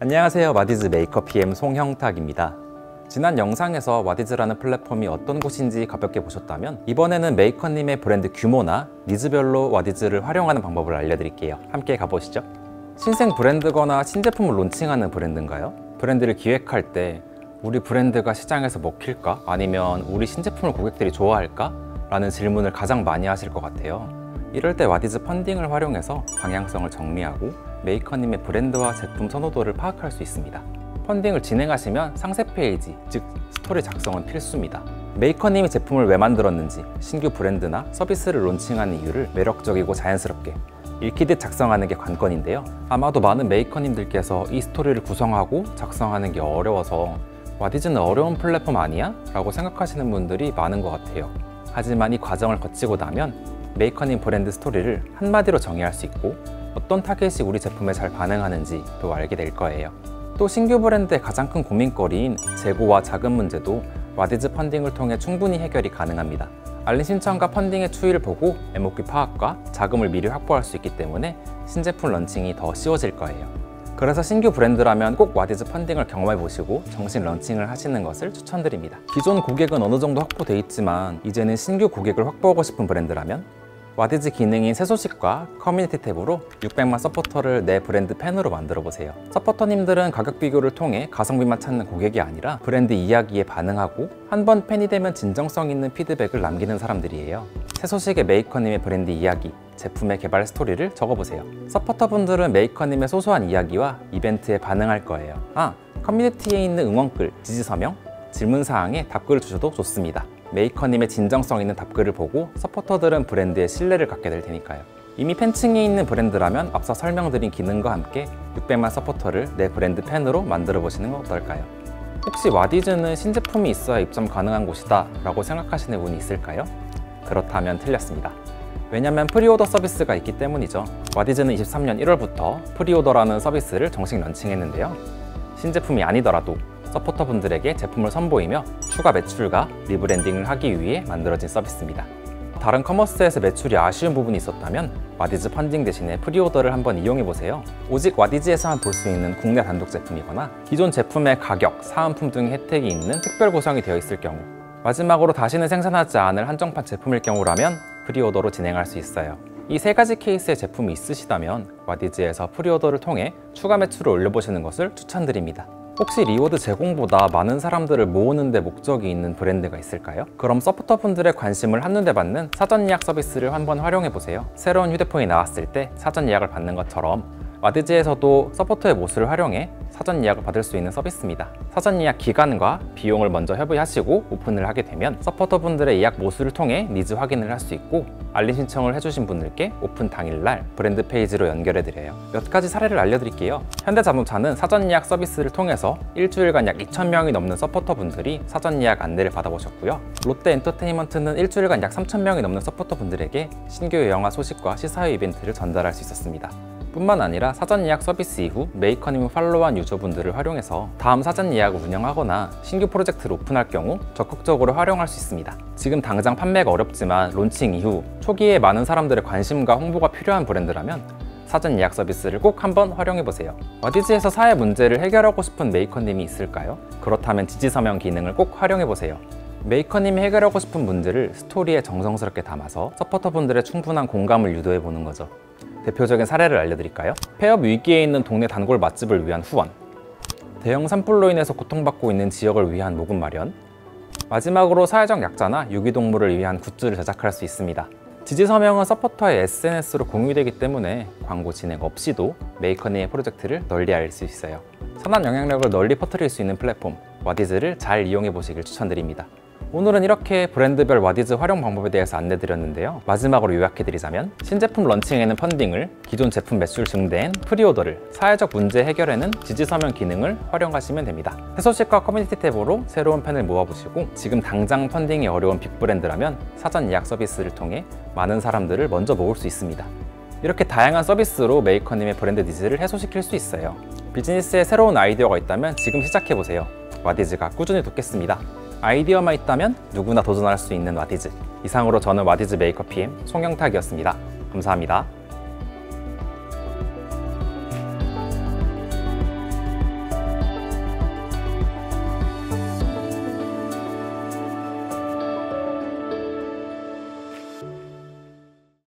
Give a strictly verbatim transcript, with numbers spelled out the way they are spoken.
안녕하세요. 와디즈 메이크업 피엠 송형탁입니다. 지난 영상에서 와디즈라는 플랫폼이 어떤 곳인지 가볍게 보셨다면 이번에는 메이커님의 브랜드 규모나 니즈별로 와디즈를 활용하는 방법을 알려드릴게요. 함께 가보시죠. 신생 브랜드거나 신제품을 론칭하는 브랜드인가요? 브랜드를 기획할 때 우리 브랜드가 시장에서 먹힐까? 아니면 우리 신제품을 고객들이 좋아할까? 라는 질문을 가장 많이 하실 것 같아요. 이럴 때 와디즈 펀딩을 활용해서 방향성을 정리하고 메이커님의 브랜드와 제품 선호도를 파악할 수 있습니다. 펀딩을 진행하시면 상세 페이지, 즉 스토리 작성은 필수입니다. 메이커님이 제품을 왜 만들었는지, 신규 브랜드나 서비스를 론칭하는 이유를 매력적이고 자연스럽게 읽히듯 작성하는 게 관건인데요. 아마도 많은 메이커님들께서 이 스토리를 구성하고 작성하는 게 어려워서 와디즈는 어려운 플랫폼 아니야? 라고 생각하시는 분들이 많은 것 같아요. 하지만 이 과정을 거치고 나면 메이커님 브랜드 스토리를 한마디로 정의할 수 있고 어떤 타겟이 우리 제품에 잘 반응하는지 또 알게 될 거예요. 또 신규 브랜드의 가장 큰 고민거리인 재고와 자금 문제도 와디즈 펀딩을 통해 충분히 해결이 가능합니다. 알림 신청과 펀딩의 추이를 보고 엠오큐 파악과 자금을 미리 확보할 수 있기 때문에 신제품 런칭이 더 쉬워질 거예요. 그래서 신규 브랜드라면 꼭 와디즈 펀딩을 경험해보시고 정식 런칭을 하시는 것을 추천드립니다. 기존 고객은 어느 정도 확보돼 있지만 이제는 신규 고객을 확보하고 싶은 브랜드라면 와디즈 기능인 새 소식과 커뮤니티 탭으로 육백만 서포터를 내 브랜드 팬으로 만들어 보세요. 서포터님들은 가격 비교를 통해 가성비만 찾는 고객이 아니라 브랜드 이야기에 반응하고 한 번 팬이 되면 진정성 있는 피드백을 남기는 사람들이에요. 새 소식의 메이커님의 브랜드 이야기, 제품의 개발 스토리를 적어보세요. 서포터분들은 메이커님의 소소한 이야기와 이벤트에 반응할 거예요. 아, 커뮤니티에 있는 응원글, 지지 서명, 질문사항에 답글을 주셔도 좋습니다. 메이커님의 진정성 있는 답글을 보고 서포터들은 브랜드에 신뢰를 갖게 될 테니까요. 이미 팬층이 있는 브랜드라면 앞서 설명드린 기능과 함께 육백만 서포터를 내 브랜드 팬으로 만들어 보시는 건 어떨까요? 혹시 와디즈는 신제품이 있어야 입점 가능한 곳이다 라고 생각하시는 분이 있을까요? 그렇다면 틀렸습니다. 왜냐면 프리오더 서비스가 있기 때문이죠. 와디즈는 이십삼 년 일월부터 프리오더라는 서비스를 정식 런칭했는데요. 신제품이 아니더라도 서포터분들에게 제품을 선보이며 추가 매출과 리브랜딩을 하기 위해 만들어진 서비스입니다. 다른 커머스에서 매출이 아쉬운 부분이 있었다면 와디즈 펀딩 대신에 프리오더를 한번 이용해보세요. 오직 와디즈에서만 볼 수 있는 국내 단독 제품이거나 기존 제품의 가격, 사은품 등의 혜택이 있는 특별 구성이 되어 있을 경우, 마지막으로 다시는 생산하지 않을 한정판 제품일 경우라면 프리오더로 진행할 수 있어요. 이 세 가지 케이스의 제품이 있으시다면 와디즈에서 프리오더를 통해 추가 매출을 올려보시는 것을 추천드립니다. 혹시 리워드 제공보다 많은 사람들을 모으는 데 목적이 있는 브랜드가 있을까요? 그럼 서포터분들의 관심을 한눈에 받는 사전 예약 서비스를 한번 활용해보세요. 새로운 휴대폰이 나왔을 때 사전 예약을 받는 것처럼 와디즈에서도 서포터의 모습을 활용해 사전 예약을 받을 수 있는 서비스입니다. 사전 예약 기간과 비용을 먼저 협의하시고 오픈을 하게 되면 서포터분들의 예약 모수를 통해 니즈 확인을 할 수 있고 알림 신청을 해주신 분들께 오픈 당일날 브랜드 페이지로 연결해드려요. 몇 가지 사례를 알려드릴게요. 현대자동차는 사전 예약 서비스를 통해서 일주일간 약 이천 명이 넘는 서포터분들이 사전 예약 안내를 받아보셨고요. 롯데엔터테인먼트는 일주일간 약 삼천 명이 넘는 서포터분들에게 신규 영화 소식과 시사회 이벤트를 전달할 수 있었습니다. 뿐만 아니라 사전 예약 서비스 이후 메이커님을 팔로우한 유저분들을 활용해서 다음 사전 예약을 운영하거나 신규 프로젝트를 오픈할 경우 적극적으로 활용할 수 있습니다. 지금 당장 판매가 어렵지만 론칭 이후 초기에 많은 사람들의 관심과 홍보가 필요한 브랜드라면 사전 예약 서비스를 꼭 한번 활용해보세요. 와디즈에서 사회 문제를 해결하고 싶은 메이커님이 있을까요? 그렇다면 지지 서명 기능을 꼭 활용해보세요. 메이커님이 해결하고 싶은 문제를 스토리에 정성스럽게 담아서 서포터분들의 충분한 공감을 유도해보는 거죠. 대표적인 사례를 알려드릴까요? 폐업 위기에 있는 동네 단골 맛집을 위한 후원, 대형 산불로 인해서 고통받고 있는 지역을 위한 모금 마련, 마지막으로 사회적 약자나 유기동물을 위한 굿즈를 제작할 수 있습니다. 지지 서명은 서포터의 에스엔에스로 공유되기 때문에 광고 진행 없이도 메이커님의 프로젝트를 널리 알릴 수 있어요. 선한 영향력을 널리 퍼뜨릴 수 있는 플랫폼 와디즈를 잘 이용해 보시길 추천드립니다. 오늘은 이렇게 브랜드별 와디즈 활용 방법에 대해서 안내드렸는데요. 마지막으로 요약해드리자면 신제품 런칭에는 펀딩을, 기존 제품 매출 증대엔 프리오더를, 사회적 문제 해결에는 지지 서명 기능을 활용하시면 됩니다. 새 소식과 커뮤니티 탭으로 새로운 팬을 모아보시고 지금 당장 펀딩이 어려운 빅브랜드라면 사전 예약 서비스를 통해 많은 사람들을 먼저 모을 수 있습니다. 이렇게 다양한 서비스로 메이커님의 브랜드 니즈를 해소시킬 수 있어요. 비즈니스에 새로운 아이디어가 있다면 지금 시작해보세요. 와디즈가 꾸준히 돕겠습니다. 아이디어만 있다면 누구나 도전할 수 있는 와디즈. 이상으로 저는 와디즈 메이크업 피엠 송형탁이었습니다. 감사합니다.